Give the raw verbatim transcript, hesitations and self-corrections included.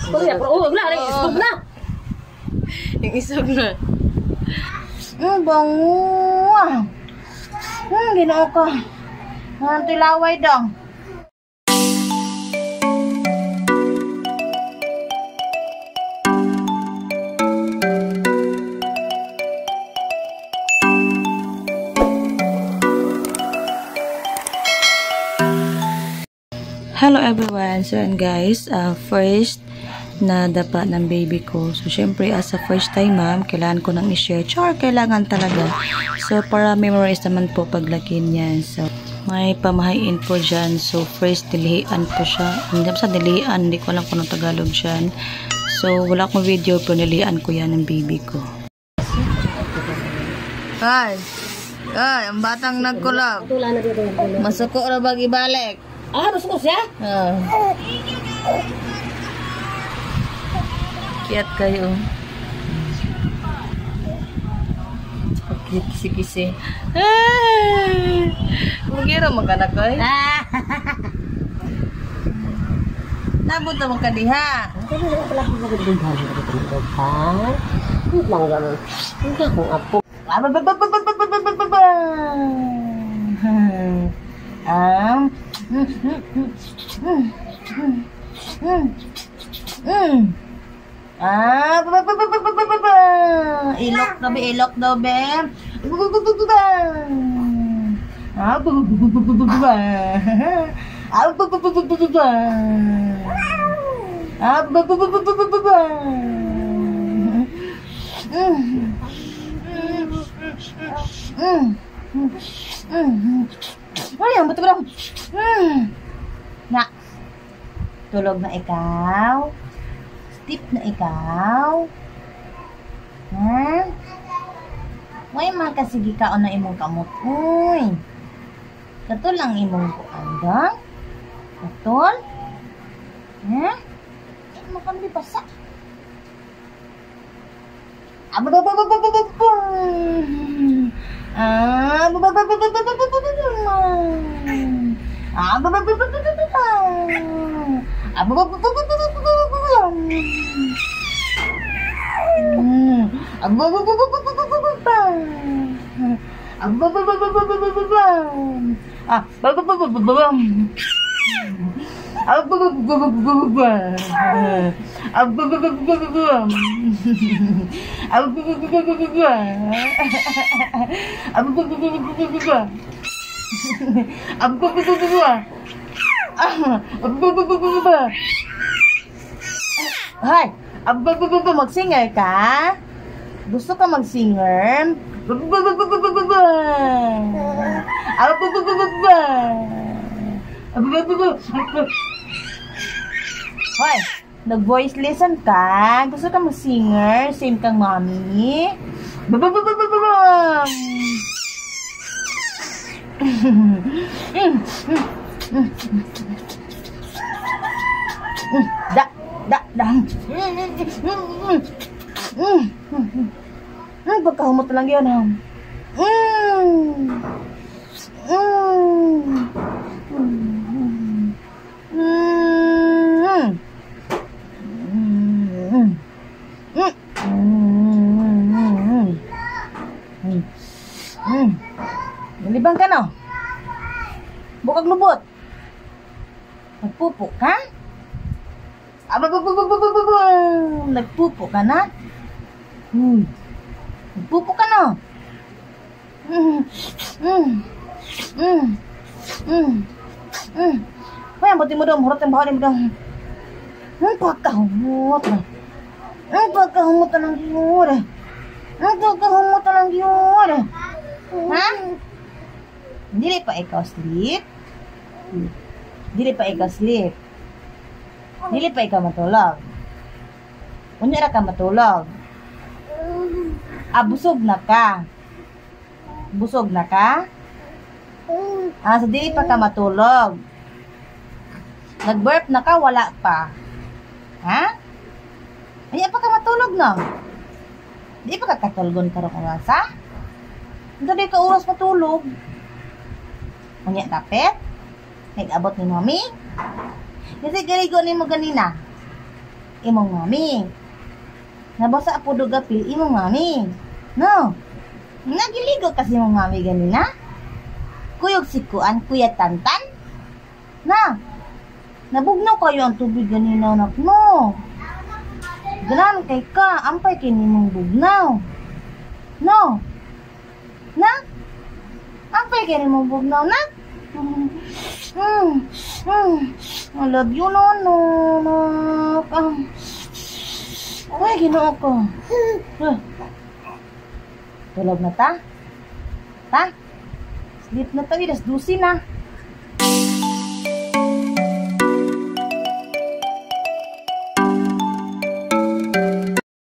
Oh, ya, oh, wala, isog na. Yung isog na. Hmm, bango. Hmm, ginoo ka. Ang tilaway daw. Hello everyone! So and guys, uh, first na dapa ng baby ko. So syempre as a first time mom, kailangan ko nang i-share. Char, kailangan talaga. So para memorize naman po paglaki niya. So may pamahain po dyan. So first dilihan po siya. Hindi sa dilihan, hindi ko alam kung anong Tagalog dyan. So wala akong video pero nilihan ko yan ng baby ko. Ay, ay, ang batang nagkulab. Masuko na bag ibalik. Ah, masuko siya? Uh. Kiat kayo. Kisi-kisi. Ay! Magira magkana ko eh. Nabot naman ka diha. Hindi na pala ako magdughan. Magdughan. Hindi lang gano'n. Hindi akong apo. Um, ah, ilok daw be, ilok daw be. Ah, ay, ang bato ko lang. Na, tulog na ikaw. Tip na ikaw. Ha? May makasigi ka o na imong kamot. Uy. Katul lang imong kuandang. Katul. Ha? Makan di pasak. Aba ba ba ba ba ba ba ba. Ah, ba ba ba ba ba ba ba ba ba. Ah, ba ba ba ba ba ba ba. Ah, ba ba ba ba ba ba ba ba. Hmm. Ah, ba ba ba ba ba ba ba ba. Ah, ba ba ba ba ba ba ba ba. Ah, ba ba ba ba ba ba. Ah, ba ba ba ba ba ba ba. Ah, ba ba ba ba ba ba. Ah, ba ba ba ba ba ba. Ah, ba ba ba ba ba ba. Ah, ba ba ba ba ba. Ah, ba ba ba ba ba. Hay, aba ba ba ba mag-singer ka? Gusto ka mag-singer? Aba ba ba ba ba ba ba. Aba ba ba ba ba ba. Aba ba ba ba. Hoy, nag-voice lesson ka? Gusto ka mag-singer? Same kang mommy? Ba ba ba ba ba ba. Da Da, da. Hmm, pagkahumot lang yun, ha? Hmm. Hmm. Hmm. Hmm. Hmm. Nalibang ka, no? Bukag lubot. Nagpupo ka? Aba, ba, ba, ba, ba, ba, ba. Nagpupo ka na? Hmm. Nagpupo ka na? Hmm. Hmm. Hmm. Hmm. Hmm. Ay, ang buti mo daw. Murot ang bahan mo daw. Ang pagkahumot na. Ang pagkahumot na lang yun. Ang pagkahumot na lang yun. Ha? Dili pa ikaw sleep? Dili pa ikaw sleep? Dili pa ikaw matulog. Unya ra ka matulog. Ah, busog na ka. Busog na ka? Ah, so dili pa ka matulog. Nag-burp na ka, wala pa. Ha? Ay, pa ka matulog na. Di pa ka katulgon karong orasa? Hindi di ka oras matulog. Unya tapet? Nag-abot ni mommy? Kasi galigo ni mo ganina. imong mami. Nabasa po do gapil imong mami. No. Nagiligo kasi imong mami ganina. Kuyog sikuan kuya Tantan. Na. Nabugnaw kayo ang tubig ganina anak no. Ganan kay ka, ampay kay nimong bugnaw. No. Na? Ampay kay nimong bugnaw na? Mm. Mm. I love you no no. no. Um. Ay, ginoo ko. Uh. Tulog na ta? Ta? Sleep na ta, ilas dusi na.